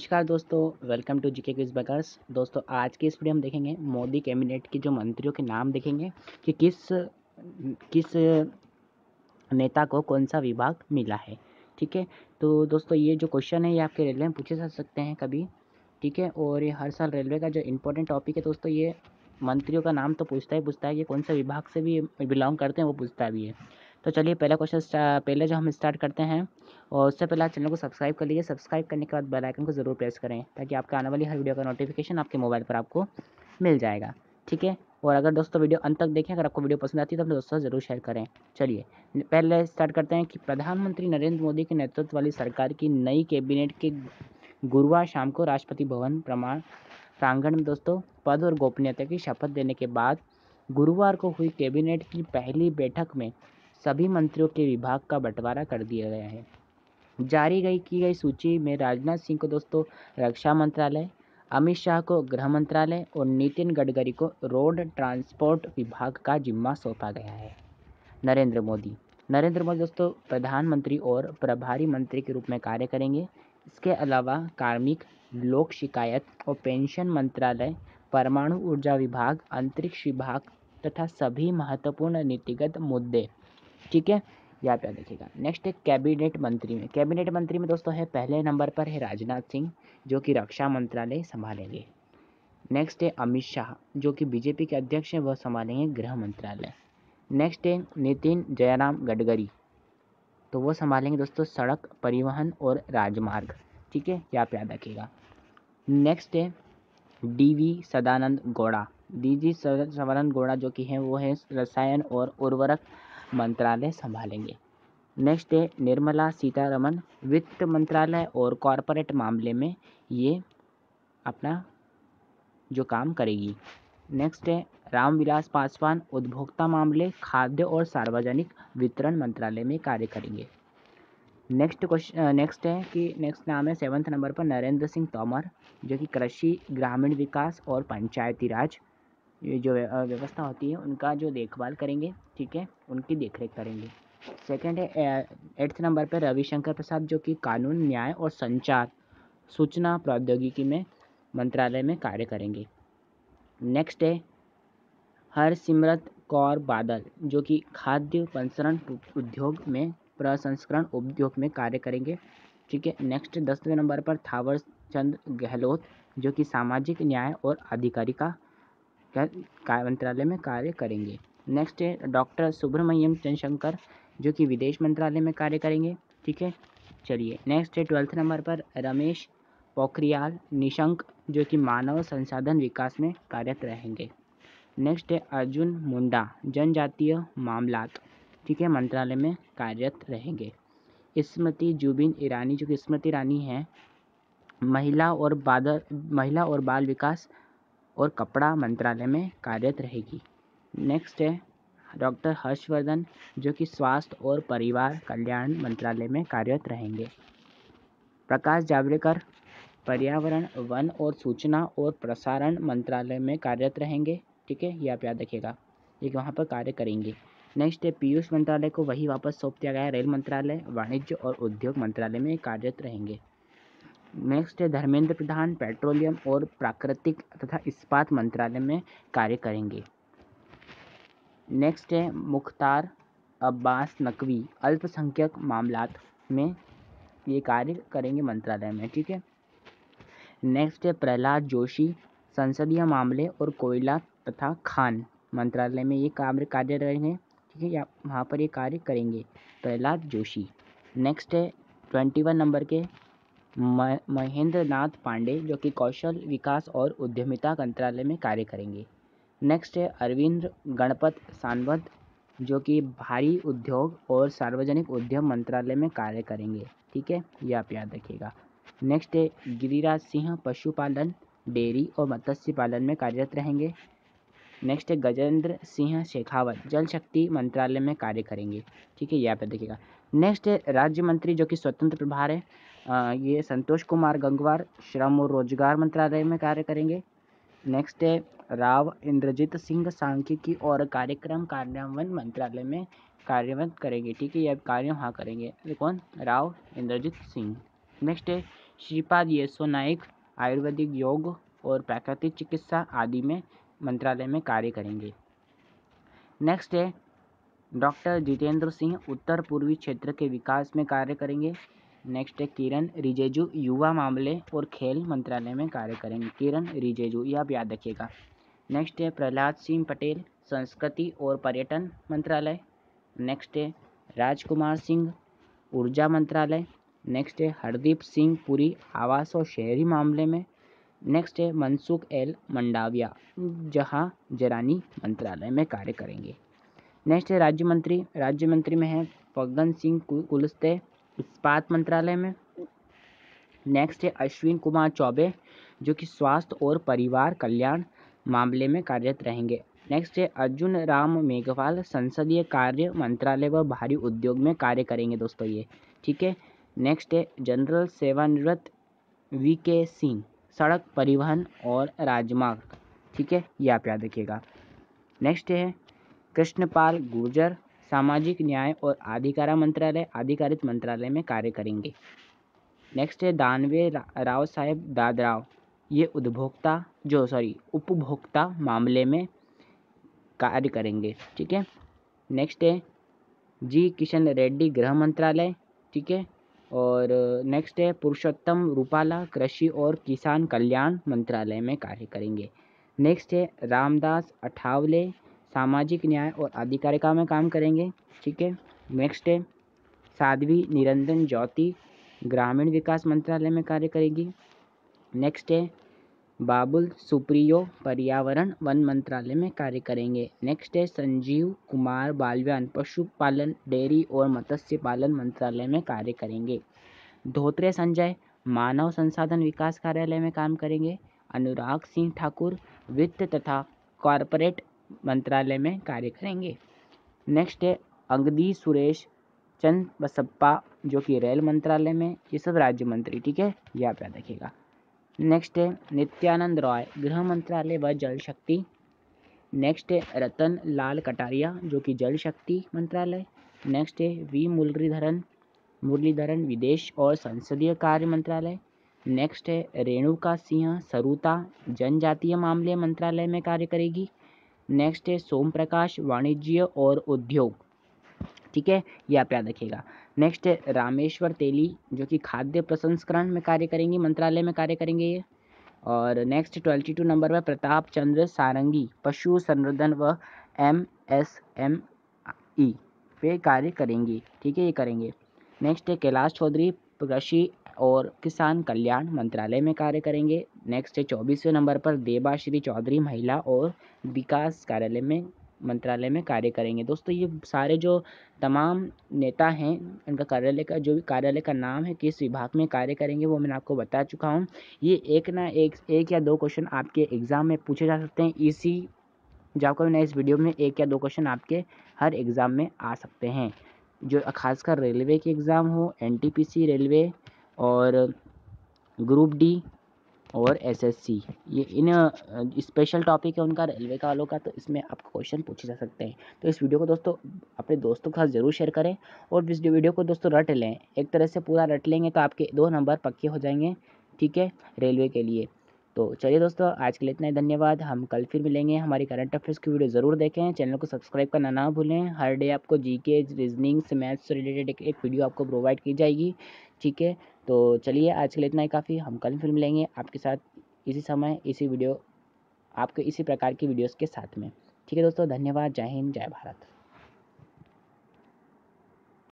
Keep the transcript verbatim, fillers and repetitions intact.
नमस्कार दोस्तों, welcome to GK quiz बगर्स। दोस्तों आज की इस वीडियो में देखेंगे मोदी कैबिनेट के जो मंत्रियों के नाम देखेंगे कि किस किस नेता को कौन सा विभाग मिला है। ठीक है, तो दोस्तों ये जो क्वेश्चन है ये आपके रेलवे में पूछे जा सकते हैं कभी। ठीक है, और ये हर साल रेलवे का जो इम्पोर्टेंट टॉपिक है दोस्तों, ये मंत्रियों का नाम तो पूछता ही पूछता है, ये कौन सा विभाग से भी बिलोंग करते हैं वो पूछता भी है। तो चलिए पहला क्वेश्चन पहले जो हम स्टार्ट करते हैं, और उससे पहले आप चैनल को सब्सक्राइब कर लीजिए। सब्सक्राइब करने के बाद बेल आइकन को ज़रूर प्रेस करें ताकि आपके आने वाली हर वीडियो का नोटिफिकेशन आपके मोबाइल पर आपको मिल जाएगा। ठीक है, और अगर दोस्तों वीडियो अंत तक देखें, अगर आपको वीडियो पसंद आती है तो अपने दोस्तों से ज़रूर शेयर करें। चलिए पहले स्टार्ट करते हैं कि प्रधानमंत्री नरेंद्र मोदी के नेतृत्व वाली सरकार की नई कैबिनेट के गुरुवार शाम को राष्ट्रपति भवन प्रमाण प्रांगण में दोस्तों पद और गोपनीयता की शपथ देने के बाद गुरुवार को हुई कैबिनेट की पहली बैठक में सभी मंत्रियों के विभाग का बंटवारा कर दिया गया है। जारी गई की गई सूची में राजनाथ सिंह को दोस्तों रक्षा मंत्रालय, अमित शाह को गृह मंत्रालय और नितिन गडकरी को रोड ट्रांसपोर्ट विभाग का जिम्मा सौंपा गया है। नरेंद्र मोदी नरेंद्र मोदी दोस्तों प्रधानमंत्री और प्रभारी मंत्री के रूप में कार्य करेंगे। इसके अलावा कार्मिक, लोक शिकायत और पेंशन मंत्रालय, परमाणु ऊर्जा विभाग, अंतरिक्ष विभाग तथा सभी महत्वपूर्ण नीतिगत मुद्दे। ठीक है, यहाँ पे देखिएगा। नेक्स्ट है कैबिनेट मंत्री में कैबिनेट मंत्री में दोस्तों है पहले नंबर पर है राजनाथ सिंह जो कि रक्षा मंत्रालय संभालेंगे। नेक्स्ट है अमित शाह जो कि बीजेपी के अध्यक्ष हैं, वह संभालेंगे गृह मंत्रालय। नेक्स्ट है नितिन जयराम गडकरी, तो वो संभालेंगे दोस्तों सड़क परिवहन और राजमार्ग। ठीक है, यहाँ पे याद रखिएगा। नेक्स्ट है D V Sadananda Gowda D G Sadananda Gowda जो कि हैं वो है रसायन और उर्वरक मंत्रालय संभालेंगे। नेक्स्ट है निर्मला सीतारमन, वित्त मंत्रालय और कॉरपोरेट मामले में ये अपना जो काम करेगी। नेक्स्ट है रामविलास पासवान, उपभोक्ता मामले, खाद्य और सार्वजनिक वितरण मंत्रालय में कार्य करेंगे। नेक्स्ट क्वेश्चन नेक्स्ट है कि नेक्स्ट नाम है सेवन्थ नंबर पर नरेंद्र सिंह तोमर जो कि कृषि, ग्रामीण विकास और पंचायती राज ये जो व्यवस्था होती है उनका जो देखभाल करेंगे। ठीक है, उनकी देखरेख करेंगे। सेकंड है एट्थ नंबर पर रविशंकर प्रसाद जो कि कानून, न्याय और संचार सूचना प्रौद्योगिकी में मंत्रालय में कार्य करेंगे। नेक्स्ट है हरसिमरत कौर बादल जो कि खाद्य प्रसंस्करण उद्योग में प्रसंस्करण उद्योग में कार्य करेंगे। ठीक है, नेक्स्ट दसवें नंबर पर थावर चंद गहलोत जो कि सामाजिक न्याय और अधिकारिता मंत्रालय में कार्य करेंगे। नेक्स्ट है डॉक्टर सुब्रमण्यम चंद्रशंकर जो कि विदेश मंत्रालय में कार्य करेंगे। ठीक है, चलिए नेक्स्ट है ट्वेल्थ नंबर पर रमेश पोखरियाल निशंक जो कि मानव संसाधन विकास में कार्यरत रहेंगे। नेक्स्ट है अर्जुन मुंडा, जनजातीय मामलात, ठीक है, मंत्रालय में कार्यरत रहेंगे। स्मृति जुबिन ईरानी जो कि स्मृति ईरानी हैं, महिला और बादल महिला और बाल विकास और कपड़ा मंत्रालय में कार्यरत रहेगी। नेक्स्ट है डॉक्टर हर्षवर्धन जो कि स्वास्थ्य और परिवार कल्याण मंत्रालय में कार्यरत रहेंगे। प्रकाश जावड़ेकर पर्यावरण, वन और सूचना और प्रसारण मंत्रालय में कार्यरत रहेंगे। ठीक है, ये आप याद रखिएगा, ये वहाँ पर कार्य करेंगे। नेक्स्ट है पीयूष मंत्रालय को वही वापस सौंप दिया गया है। रेल मंत्रालय, वाणिज्य और उद्योग मंत्रालय में कार्यरत रहेंगे। नेक्स्ट है धर्मेंद्र प्रधान पेट्रोलियम और प्राकृतिक तथा इस्पात मंत्रालय में कार्य करेंगे। नेक्स्ट है मुख्तार अब्बास नकवी अल्पसंख्यक मामलात में ये कार्य करेंगे मंत्रालय में। ठीक है, नेक्स्ट है प्रहलाद जोशी संसदीय मामले और कोयला तथा खान मंत्रालय में ये कार्य कार्य रहेंगे। ठीक है, या वहाँ पर ये कार्य करेंगे प्रहलाद जोशी। नेक्स्ट है ट्वेंटी वन नंबर के महेंद्र नाथ पांडे जो कि कौशल विकास और उद्यमिता मंत्रालय में कार्य करेंगे। नेक्स्ट है अरविंद गणपत सानवत जो कि भारी उद्योग और सार्वजनिक उद्यम मंत्रालय में कार्य करेंगे। ठीक है, ये आप याद रखिएगा। नेक्स्ट है गिरिराज सिंह पशुपालन, डेयरी और मत्स्य पालन में कार्यरत रहेंगे। नेक्स्ट है गजेंद्र सिंह शेखावत जल शक्ति मंत्रालय में कार्य करेंगे। ठीक है, यहाँ पे देखिएगा। नेक्स्ट है राज्य मंत्री जो कि स्वतंत्र प्रभार है, आ, ये संतोष कुमार गंगवार श्रम और रोजगार मंत्रालय में कार्य करेंगे। नेक्स्ट है राव इंद्रजीत सिंह सांख्यिकी और कार्यक्रम कार्यान्वयन मंत्रालय में कार्यरत करेंगे। ठीक है, यह कार्य वहाँ करेंगे। कौन? राव इंद्रजीत सिंह। नेक्स्ट है श्रीपाद येसो नाइक आयुर्वेदिक योग और प्राकृतिक चिकित्सा आदि में मंत्रालय में कार्य करेंगे। नेक्स्ट है डॉक्टर जितेंद्र सिंह उत्तर पूर्वी क्षेत्र के विकास में कार्य करेंगे। नेक्स्ट है किरण रिजिजू युवा मामले और खेल मंत्रालय में कार्य करेंगे। किरण रिजिजू, ये आप याद रखिएगा। नेक्स्ट है प्रहलाद सिंह पटेल संस्कृति और पर्यटन मंत्रालय। नेक्स्ट है राजकुमार सिंह ऊर्जा मंत्रालय। नेक्स्ट है हरदीप सिंह पुरी आवास और शहरी मामले में। नेक्स्ट है मनसुख एल मंडाविया जहां जरानी मंत्रालय में कार्य करेंगे। नेक्स्ट है राज्य मंत्री, राज्य मंत्री में है फग्गन सिंह कुलस्ते इस्पात मंत्रालय में। नेक्स्ट है अश्विन कुमार चौबे जो कि स्वास्थ्य और परिवार कल्याण मामले में कार्यरत रहेंगे। नेक्स्ट है अर्जुन राम मेघवाल संसदीय कार्य मंत्रालय व भारी उद्योग में कार्य करेंगे दोस्तों ये, ठीक है। नेक्स्ट है जनरल सेवानिवृत्त वी के सिंह सड़क परिवहन और राजमार्ग, ठीक है, ये आप याद रखिएगा। नेक्स्ट है कृष्णपाल गुर्जर सामाजिक न्याय और अधिकारा मंत्रालय आधिकारित मंत्रालय में कार्य करेंगे। नेक्स्ट है दानवे रा, राव साहेब दादराव, ये उपभोक्ता जो सॉरी उपभोक्ता मामले में कार्य करेंगे, ठीक है। नेक्स्ट है जी किशन रेड्डी गृह मंत्रालय, ठीक है। और नेक्स्ट है पुरुषोत्तम रूपाला कृषि और किसान कल्याण मंत्रालय में कार्य करेंगे। नेक्स्ट है रामदास अठावले सामाजिक न्याय और अधिकारिता में काम करेंगे, ठीक है। नेक्स्ट है साध्वी निरंजन ज्योति ग्रामीण विकास मंत्रालय में कार्य करेगी। नेक्स्ट है बाबुल सुप्रियो पर्यावरण वन मंत्रालय में कार्य करेंगे। नेक्स्ट है संजीव कुमार बालवान पशुपालन डेयरी और मत्स्य पालन मंत्रालय में कार्य करेंगे। धोत्रे संजय मानव संसाधन विकास कार्यालय में काम करेंगे। अनुराग सिंह ठाकुर वित्त तथा कॉरपोरेट मंत्रालय में कार्य करेंगे। नेक्स्ट है अंगदी सुरेश चंद बसप्पा जो कि रेल मंत्रालय में, ये सब राज्य मंत्री, ठीक है, ये आप याद रखिएगा। नेक्स्ट है नित्यानंद रॉय गृह मंत्रालय व जल शक्ति। नेक्स्ट है रतन लाल कटारिया जो कि जल शक्ति मंत्रालय। नेक्स्ट है वी मुरलीधरन मुरलीधरन विदेश और संसदीय कार्य मंत्रालय। नेक्स्ट है रेणुका सिंह सरुता जनजातीय मामले मंत्रालय में कार्य करेगी। नेक्स्ट है सोम प्रकाश वाणिज्य और उद्योग, ठीक है, ये आप याद रखिएगा। नेक्स्ट है रामेश्वर तेली जो कि खाद्य प्रसंस्करण में कार्य करेंगे, मंत्रालय में कार्य करेंगे ये। और नेक्स्ट ट्वेंटी टू नंबर पर प्रताप चंद्र सारंगी पशु संवर्धन व एम एस एम ई पे कार्य करेंगी, ठीक है, ये करेंगे। नेक्स्ट है कैलाश चौधरी कृषि और किसान कल्याण मंत्रालय में कार्य करेंगे। नेक्स्ट है चौबीसवें नंबर पर देबाश्री चौधरी महिला और विकास कार्यालय में मंत्रालय में कार्य करेंगे। दोस्तों ये सारे जो तमाम नेता हैं इनका कार्यालय का जो भी कार्यालय का नाम है किस विभाग में कार्य करेंगे वो मैंने आपको बता चुका हूँ। ये एक ना एक एक या दो क्वेश्चन आपके एग्ज़ाम में पूछे जा सकते हैं। इसी जाकर मैंने इस वीडियो में एक या दो क्वेश्चन आपके हर एग्ज़ाम में आ सकते हैं, जो खासकर रेलवे के एग्ज़ाम हो, एनटीपीसी रेलवे और ग्रुप डी और एसएससी, ये इन स्पेशल टॉपिक है उनका रेलवे का वालों का, तो इसमें आपको क्वेश्चन पूछे जा सकते हैं। तो इस वीडियो को दोस्तों अपने दोस्तों के साथ ज़रूर शेयर करें और इस वीडियो को दोस्तों रट लें, एक तरह से पूरा रट लेंगे तो आपके दो नंबर पक्के हो जाएंगे, ठीक है, रेलवे के लिए। तो चलिए दोस्तों आज के लिए इतना ही, धन्यवाद। हम कल फिर मिलेंगे। हमारी करंट अफेयर्स की वीडियो ज़रूर देखें, चैनल को सब्सक्राइब करना ना भूलें। हर डे आपको जीके रीजनिंग से मैथ्स से रिलेटेड एक, एक वीडियो आपको प्रोवाइड की जाएगी, ठीक है। तो चलिए आज के लिए इतना ही काफ़ी, हम कल फिर मिलेंगे आपके साथ इसी समय इसी वीडियो आपके इसी प्रकार की वीडियोस के साथ में, ठीक है दोस्तों। धन्यवाद। जय हिंद, जय भारत।